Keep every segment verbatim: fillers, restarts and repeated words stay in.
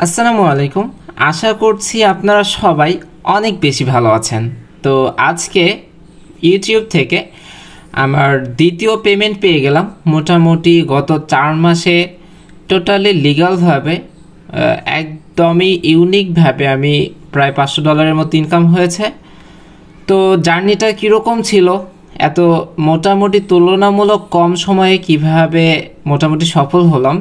আসসালামু আলাইকুম। আশা করছি আপনারা সবাই অনেক বেশি ভালো আছেন। তো আজকে ইউটিউব থেকে আমার দ্বিতীয় পেমেন্ট পেয়ে গেলাম। মোটামুটি গত চার মাসে টোটালি লিগালভাবে একদমই ইউনিকভাবে আমি প্রায় পাঁচশো ডলারের মতো ইনকাম হয়েছে। তো জার্নিটা কীরকম ছিল, এত মোটামুটি তুলনামূলক কম সময়ে কিভাবে মোটামুটি সফল হলাম,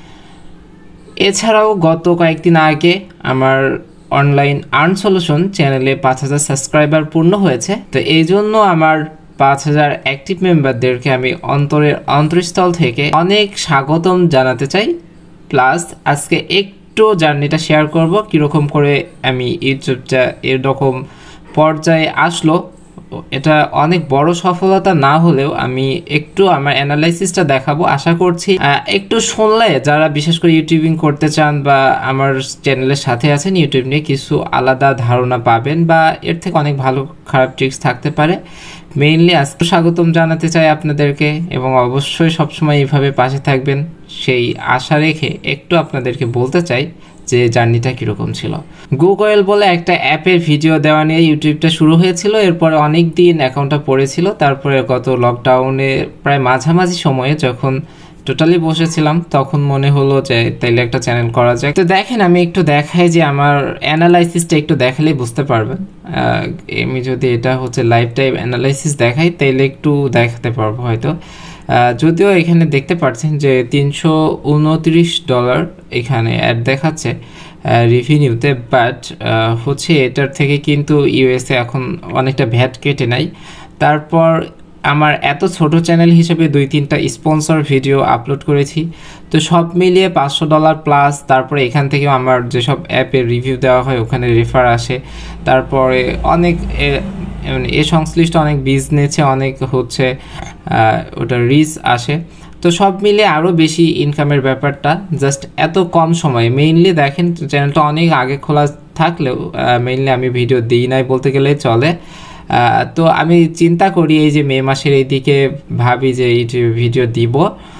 এছাড়াও গত কয়েকদিন আগে আমার অনলাইন আর্ন সলিউশন চ্যানেলে পাঁচ হাজার সাবস্ক্রাইবার পূর্ণ হয়েছে। তো এই জন্য আমার পাঁচ হাজার অ্যাক্টিভ মেম্বারদেরকে আমি অন্তরের অন্তরস্থল থেকে অনেক স্বাগতম জানাতে চাই। প্লাস আজকে একটু জার্নিটা শেয়ার করব, কীরকম করে আমি ইউটিউবটা এরকম পর্যায়ে আসলো। এটা অনেক বড় সফলতা না হলেও আমি একটু আমার অ্যানালাইসিসটা দেখাবো। আশা করছি একটু শুনলে যারা বিশেষ করে ইউটিউবিং করতে চান বা আমার চ্যানেলের সাথে আছেন ইউটিউব নিয়ে কিছু আলাদা ধারণা পাবেন, বা এর থেকে অনেক ভালো খারাপ ট্রিক্স থাকতে পারে। মেইনলি আজকে স্বাগতম জানাতে চাই আপনাদেরকে, এবং অবশ্যই সবসময় এইভাবে পাশে থাকবেন সেই আশা রেখে একটু আপনাদেরকে বলতে চাই যে জার্নিটা কীরকম ছিল। গুগল বলে একটা অ্যাপের ভিডিও দেওয়া নিয়ে ইউটিউবটা শুরু হয়েছিল। এরপরে অনেক দিন অ্যাকাউন্টটা পড়েছিল। তারপরে গত লকডাউনে প্রায় মাঝামাঝি সময়ে যখন টোটালি বসেছিলাম তখন মনে হলো যে তাইলে একটা চ্যানেল করা যায়। তো দেখেন আমি একটু দেখাই যে আমার অ্যানালাইসিসটা একটু দেখালেই বুঝতে পারবেন। আমি যদি এটা হচ্ছে লাইভ টাইম অ্যানালাইসিস দেখাই তাইলে একটু দেখাতে পারবো হয়তো। যদিও এখানে দেখতে পাচ্ছেন যে তিনশো উনত্রিশ ডলার এখানে অ্যাড দেখাচ্ছে রেভিনিউতে, বাট হচ্ছে এটার থেকে কিন্তু ইউএসএ এখন অনেকটা ভ্যাট কেটে নেয়। তারপর আমার এত ছোট চ্যানেল হিসেবে দুই তিনটা স্পন্সর ভিডিও আপলোড করেছি, তো সব মিলিয়ে পাঁচশো ডলার প্লাস। তারপরে এখান থেকেও আমার যেসব অ্যাপের রিভিউ দেওয়া হয় ওখানে রেফার আসে। তারপরে অনেক এ সংশ্লিষ্ট অনেক বিজনেসে অনেক হচ্ছে ওটা রিচ আসে। তো সব মিলে আরও বেশি ইনকামের ব্যাপারটা জাস্ট এত কম সময়ে। মেইনলি দেখেন চ্যানেলটা অনেক আগে খোলা থাকলেও মেইনলি আমি ভিডিও দিই নাই বলতে গেলে চলে। তো আমি চিন্তা করি এই যে মে মাসের এই দিকে ভাবি যে ইউটিউব ভিডিও দিব,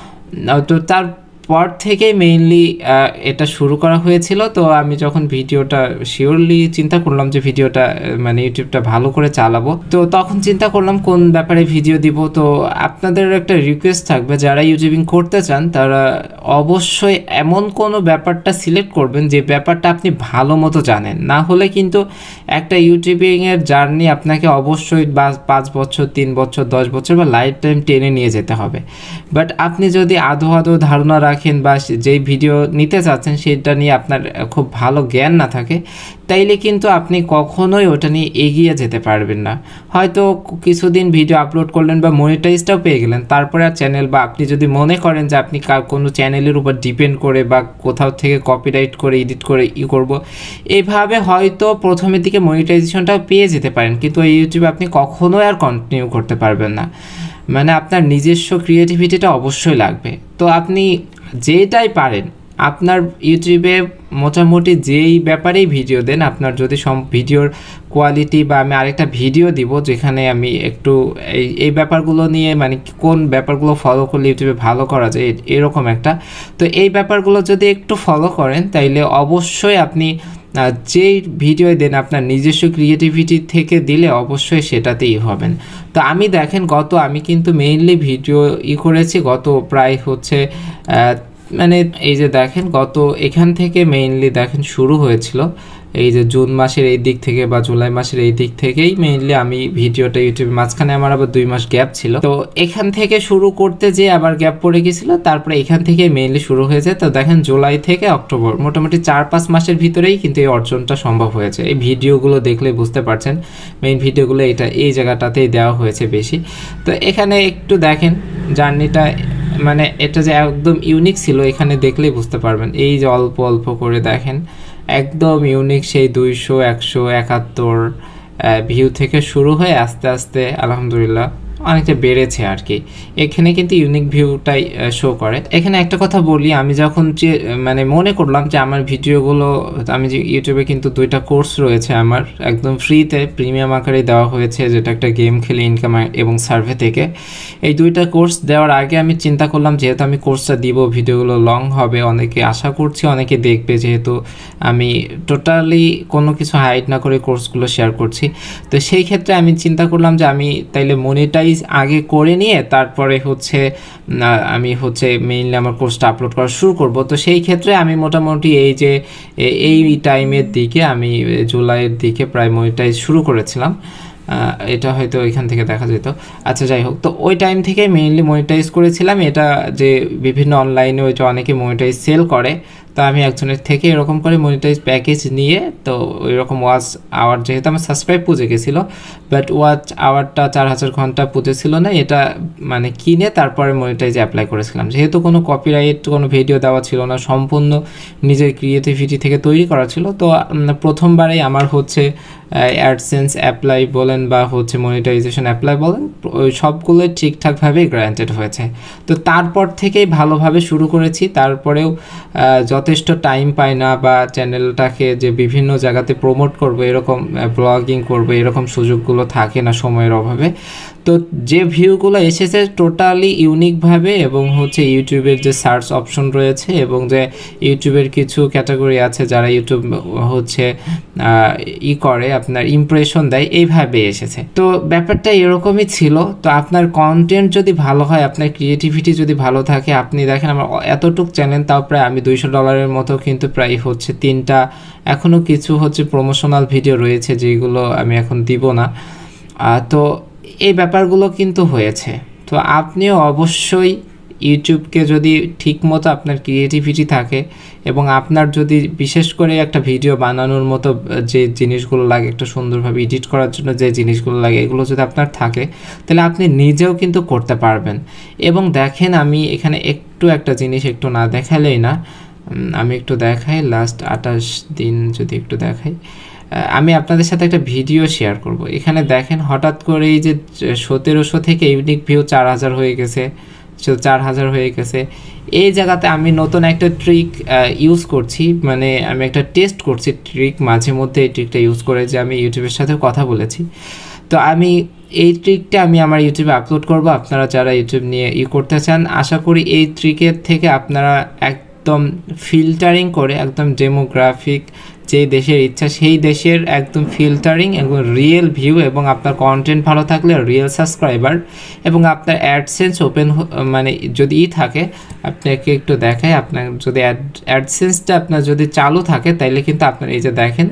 তো তারপর থেকেই মেইনলি এটা শুরু করা হয়েছিল। তো আমি যখন ভিডিওটা শিওরলি চিন্তা করলাম যে ভিডিওটা মানে ইউটিউবটা ভালো করে চালাবো, তো তখন চিন্তা করলাম কোন ব্যাপারে ভিডিও দিব। তো আপনাদের একটা রিকোয়েস্ট থাকবে, যারা ইউটিউবিং করতে চান তারা অবশ্যই এমন কোনো ব্যাপারটা সিলেক্ট করবেন যে ব্যাপারটা আপনি ভালো মতো জানেন। না হলে কিন্তু একটা ইউটিউবিংয়ের জার্নি আপনাকে অবশ্যই বা পাঁচ বছর তিন বছর দশ বছর বা লাইফ টাইম টেনে নিয়ে যেতে হবে। বাট আপনি যদি আধো আধো ধারণা রাখেন বা যেই ভিডিও নিতে চাচ্ছেন সেটা নিয়ে আপনার খুব ভালো জ্ঞান না থাকে, তাইলে কিন্তু আপনি কখনোই ওটা নিয়ে এগিয়ে যেতে পারবেন না। হয়তো কিছুদিন ভিডিও আপলোড করলেন বা মনিটাইজটাও পেয়ে গেলেন, তারপরে আর চ্যানেল বা আপনি যদি মনে করেন যে আপনি কোনো চ্যানেলের উপর ডিপেন্ড করে বা কোথাও থেকে কপিরাইট করে এডিট করে ই করব, এইভাবে হয়তো প্রথমের দিকে মনিটাইজেশনটাও পেয়ে যেতে পারেন, কিন্তু এই ইউটিউবে আপনি কখনোই আর কন্টিনিউ করতে পারবেন না। মানে আপনার নিজস্ব ক্রিয়েটিভিটিটা অবশ্যই লাগবে। তো আপনি যেটাই পারেন আপনার ইউটিউবে মোটামুটি যেই ব্যাপারেই ভিডিও দেন, আপনার যদি সব ভিডিওর কোয়ালিটি বা আমি আরেকটা ভিডিও দিব যেখানে আমি একটু এই এই ব্যাপারগুলো নিয়ে মানে কোন ব্যাপারগুলো ফলো করলে ইউটিউবে ভালো করা যায় এরকম একটা, তো এই ব্যাপারগুলো যদি একটু ফলো করেন তাইলে অবশ্যই আপনি যেই ভিডিও দেন আপনার নিজস্ব ক্রিয়েটিভিটি থেকে দিলে অবশ্যই সেটাতেই হবেন। তো আমি দেখেন গত আমি কিন্তু মেইনলি ভিডিও ই করেছি গত প্রায় হচ্ছে মানে এই যে দেখেন গত এখান থেকে মেইনলি দেখেন শুরু হয়েছিল এই যে জুন মাসের এই দিক থেকে বা জুলাই মাসের এই দিক থেকেই মেইনলি আমি ভিডিওটা ইউটিউবে, মাঝখানে আমার আবার দুই মাস গ্যাপ ছিল। তো এখান থেকে শুরু করতে যে আবার গ্যাপ পড়ে গেছিলো, তারপরে এখান থেকে মেইনলি শুরু হয়েছে। তো দেখেন জুলাই থেকে অক্টোবর মোটামুটি চার পাঁচ মাসের ভিতরেই কিন্তু এই অর্জনটা সম্ভব হয়েছে। এই ভিডিওগুলো দেখলে বুঝতে পারছেন মেইন ভিডিওগুলো এটা এই জায়গাটাতেই দেওয়া হয়েছে বেশি। তো এখানে একটু দেখেন জার্নিটা মানে এটা যে একদম ইউনিক ছিল এখানে দেখলেই বুঝতে পারবেন। এই যে অল্প অল্প করে দেখেন একদম ইউনিক সেই দুইশো একশো একাত্তর ভিউ থেকে শুরু হয়ে আস্তে আস্তে আলহামদুলিল্লাহ অনেকটা বেড়েছে আর কি। এখানে কিন্তু ইউনিক ভিউটাই শো করে। এখানে একটা কথা বলি, আমি যখন যে মানে মনে করলাম যে আমার ভিডিওগুলো, আমি যে ইউটিউবে কিন্তু দুইটা কোর্স রয়েছে আমার একদম ফ্রিতে প্রিমিয়াম আকারে দেওয়া হয়েছে, যেটা একটা গেম খেলে ইনকাম এবং সার্ভে থেকে। এই দুইটা কোর্স দেওয়ার আগে আমি চিন্তা করলাম যেহেতু আমি কোর্সটা দিব, ভিডিওগুলো লং হবে, অনেকে আশা করছি অনেকে দেখবে, যেহেতু আমি টোটালি কোনো কিছু হাইড না করে কোর্সগুলো শেয়ার করছি। তো সেই ক্ষেত্রে আমি চিন্তা করলাম যে আমি তাইলে মনিটাইজ আগে করে নিয়ে তারপরে হচ্ছে আমি হচ্ছে মেইনলি আমার কোর্সটা আপলোড করা শুরু করব। তো সেই ক্ষেত্রে আমি মোটামুটি এই যে এই টাইমের দিকে আমি জুলাইয়ের দিকে প্রায় মনিটাইজ শুরু করেছিলাম। এটা হয়তো এখান থেকে দেখা যেত। আচ্ছা যাই হোক, তো ওই টাইম থেকে মেইনলি মনিটাইজ করেছিলাম। এটা যে বিভিন্ন অনলাইনে ওইটা অনেকে মনিটাইজ সেল করে, তো আমি একজনের থেকে এরকম করে মনিটাইজ প্যাকেজ নিয়ে, তো ওই রকম ওয়াচ আওয়ার যেহেতু আমার সাবস্ক্রাইব পুজে গেছিলো, বাট ওয়াচ আওয়ারটা চার হাজার ঘন্টা পুজে ছিল না, এটা মানে কিনে তারপরে মনিটাইজ অ্যাপ্লাই করেছিলাম। যেহেতু কোনো কপিরাইট কোনো ভিডিও দেওয়া ছিল না, সম্পূর্ণ নিজের ক্রিয়েটিভিটি থেকে তৈরি করা ছিল, তো প্রথমবারেই আমার হচ্ছে অ্যাডসেন্স অ্যাপ্লাই বলেন বা হচ্ছে মনিটাইজেশন অ্যাপ্লাই বলেন, ওই সবগুলো ঠিকঠাকভাবে গ্রান্টেড হয়েছে। তো তারপর থেকেই ভালোভাবে শুরু করেছি। তারপরেও যথেষ্ট টাইম পাই না, বা চ্যানেলটাকে যে বিভিন্ন জায়গাতে প্রমোট করবো, এরকম ব্লগিং করবো, এরকম সুযোগগুলো থাকে না সময়ের অভাবে। তো যে ভিউগুলো এসেছে টোটালি ইউনিকভাবে, এবং হচ্ছে ইউটিউবের যে সার্চ অপশন রয়েছে এবং যে ইউটিউবের কিছু ক্যাটাগরি আছে যারা ইউটিউব হচ্ছে ই করে আপনার ইমপ্রেশন দেয়, এইভাবে এসেছে। তো ব্যাপারটা এরকমই ছিল। তো আপনার কন্টেন্ট যদি ভালো হয়, আপনার ক্রিয়েটিভিটি যদি ভালো থাকে, আপনি দেখেন আমার এতটুক চ্যানেল, তাও প্রায় আমি দুইশো ডলারের মতো কিন্তু প্রায় হচ্ছে তিনটা, এখনও কিছু হচ্ছে প্রমোশনাল ভিডিও রয়েছে যেগুলো আমি এখন দিব না। তো এই ব্যাপারগুলো কিন্তু হয়েছে। তো আপনিও অবশ্যই ইউটিউবকে যদি ঠিকমতো আপনার ক্রিয়েটিভিটি থাকে এবং আপনার যদি বিশেষ করে একটা ভিডিও বানানোর মতো যে জিনিসগুলো লাগে, একটা সুন্দরভাবে এডিট করার জন্য যে জিনিসগুলো লাগে, এগুলো যদি আপনার থাকে, তাহলে আপনি নিজেও কিন্তু করতে পারবেন। এবং দেখেন আমি এখানে একটু একটা জিনিস একটু না দেখালেই না, আমি একটু দেখাই, লাস্ট আঠাশ দিন যদি একটু দেখাই, আমি আপনাদের সাথে একটা ভিডিও শেয়ার করব। এখানে দেখেন হঠাৎ করে এই যে সতেরোশো থেকে ইউনিক ভিউ চার হাজার হয়ে গেছে, চার হাজার হয়ে গেছে। এই জায়গাতে আমি নতুন একটা ট্রিক ইউজ করছি, মানে আমি একটা টেস্ট করছি ট্রিক, মাঝে মধ্যে এই ট্রিকটা ইউজ করে যে আমি ইউটিউবের সাথে কথা বলেছি। তো আমি এই ট্রিকটা আমি আমার ইউটিউবে আপলোড করব। আপনারা যারা ইউটিউব নিয়ে ই করতে চান, আশা করি এই ট্রিকের থেকে আপনারা একদম ফিল্টারিং করে একদম ডেমোগ্রাফিক যে দেশের ইচ্ছা সেই দেশের একদম ফিল্টারিং এবং রিয়েল ভিউ, এবং আপনার কন্টেন্ট ভালো থাকলে রিয়েল সাবস্ক্রাইবার, এবং আপনার অ্যাডসেন্স ওপেন মানে যদি ই থাকে, আপনাকে একটু দেখায়, আপনার যদি অ্যাডসেন্সটা আপনার যদি চালু থাকে, তাইলে কিন্তু আপনার এই যে দেখেন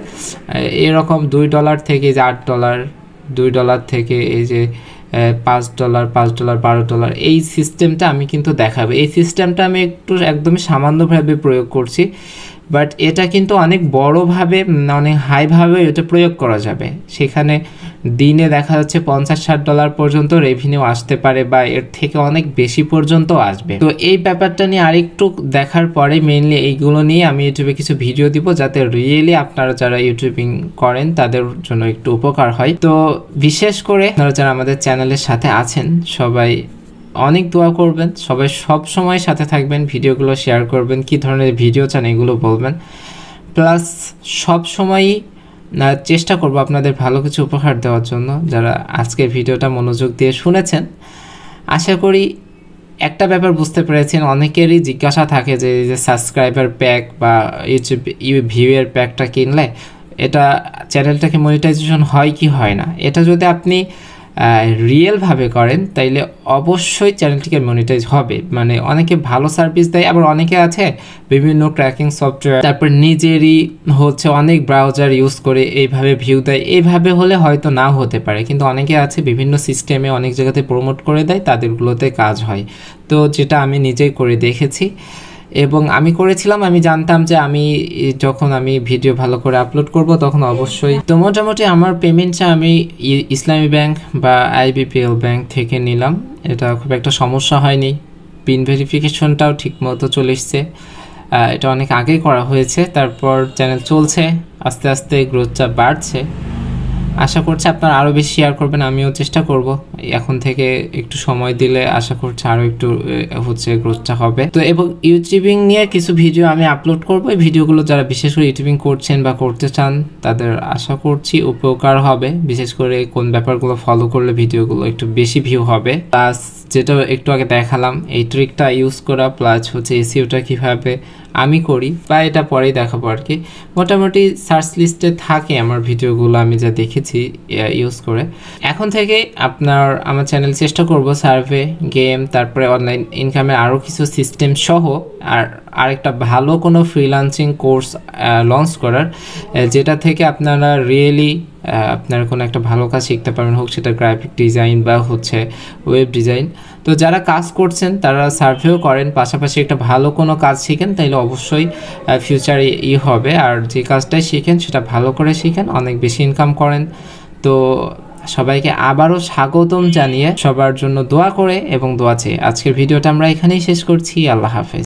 এরকম দুই ডলার থেকে যে আট ডলার, দুই ডলার থেকে এই যে পাঁচ ডলার, পাঁচ ডলার, বারো ডলার, এই সিস্টেমটা আমি কিন্তু দেখাবো। এই সিস্টেমটা আমি একটু একদমই সামান্যভাবে প্রয়োগ করছি, বাট এটা কিন্তু অনেক বড়োভাবে অনেক হাইভাবে এটা প্রয়োগ করা যাবে। সেখানে দিনে দেখা যাচ্ছে পঞ্চাশ ষাট ডলার পর্যন্ত রেভিনিউ আসতে পারে, বা এর থেকে অনেক বেশি পর্যন্ত আসবে। তো এই ব্যাপারটা নিয়ে আরেকটু দেখার পরে মেইনলি এইগুলো নিয়ে আমি ইউটিউবে কিছু ভিডিও দিব, যাতে রিয়েলি আপনারা যারা ইউটিউবিং করেন তাদের জন্য একটু উপকার হয়। তো বিশেষ করে আপনারা যারা আমাদের চ্যানেলের সাথে আছেন সবাই অনেক দোয়া করবেন, সবাই সব সময় সাথে থাকবেন, ভিডিওগুলো শেয়ার করবেন, কী ধরনের ভিডিও চান এগুলো বলবেন, প্লাস সব সময়ই চেষ্টা করব আপনাদের ভালো কিছু উপহার দেওয়ার জন্য। যারা আজকের ভিডিওটা মনোযোগ দিয়ে শুনেছেন, আশা করি একটা ব্যাপার বুঝতে পেরেছেন। অনেকেরই জিজ্ঞাসা থাকে যে এই যে সাবস্ক্রাইবার প্যাক বা ইউটিউব ইউ ভিউয়ের প্যাকটা কিনলে এটা চ্যানেলটাকে মনিটাইজেশন হয় কি হয় না। এটা যদি আপনি রিয়েলভাবে করেন তাইলে অবশ্যই চ্যানেলটিকে মনিটাইজ হবে। মানে অনেকে ভালো সার্ভিস দেয়, আবার অনেকে আছে বিভিন্ন ট্র্যাকিং সফটওয়্যার, তারপর নিজেরই হচ্ছে অনেক ব্রাউজার ইউজ করে এইভাবে ভিউ দেয়। এইভাবে হলে হয়তো নাও হতে পারে, কিন্তু অনেকে আছে বিভিন্ন সিস্টেমে অনেক জায়গাতে প্রমোট করে দেয়, তাদেরগুলোতে কাজ হয়। তো যেটা আমি নিজেই করে দেখেছি এবং আমি করেছিলাম, আমি জানতাম যে আমি যখন আমি ভিডিও ভালো করে আপলোড করব তখন অবশ্যই। তো মোটামুটি আমার পেমেন্টটা আমি ইসলামী ব্যাংক বা আইবিপিএল ব্যাংক থেকে নিলাম, এটা খুব একটা সমস্যা হয়নি। পিন ভেরিফিকেশনটাও ঠিক মতো চলে এসছে, এটা অনেক আগেই করা হয়েছে। তারপর চ্যানেল চলছে, আস্তে আস্তে গ্রোথটা বাড়ছে। আশা করছি আপনারা আরও বেশি শেয়ার করবেন, আমিও চেষ্টা করব এখন থেকে একটু সময় দিলে আশা করছি আরও একটু হচ্ছে গ্রোথটা হবে। তো এবং ইউটিউবিং নিয়ে কিছু ভিডিও আমি আপলোড করবো, এই ভিডিওগুলো যারা বিশেষ করে ইউটিউবিং করছেন বা করতে চান তাদের আশা করছি উপকার হবে, বিশেষ করে কোন ব্যাপারগুলো ফলো করলে ভিডিওগুলো একটু বেশি ভিউ হবে। প্লাস যেটা একটু আগে দেখালাম এই ট্রিকটা ইউজ করা, প্লাস হচ্ছে এসইওটা কীভাবে আমি করি বা এটা পরেই দেখাবো আর কি। মোটামুটি সার্চ লিস্টে থাকে আমার ভিডিওগুলো আমি যা দেখেছি ইউজ করে। এখন থেকে আপনার আমার চ্যানেল চেষ্টা করব সার্ভে, গেম, তারপরে অনলাইন ইনকামের আরও কিছু সিস্টেম সহ আর আরেকটা ভালো কোনো ফ্রিল্যান্সিং কোর্স লঞ্চ করার, যেটা থেকে আপনারা রিয়েলি আপনারা কোনো একটা ভালো কাজ শিখতে পারবেন, হোক সেটা গ্রাফিক ডিজাইন বা হচ্ছে ওয়েব ডিজাইন। তো যারা কাজ করছেন তারা সার্ভেও করেন, পাশাপাশি একটা ভালো কোনো কাজ শিখেন, তাইলে অবশ্যই ফিউচারে ই হবে। আর যে কাজটাই শিখেন সেটা ভালো করে শিখেন, অনেক বেশি ইনকাম করেন। তো সবাইকে আবারও স্বাগতম জানিয়ে সবার জন্য দোয়া করে এবং দোয়া চেয়ে আজকের ভিডিওটা আমরা এখানেই শেষ করছি। আল্লাহ হাফেজ।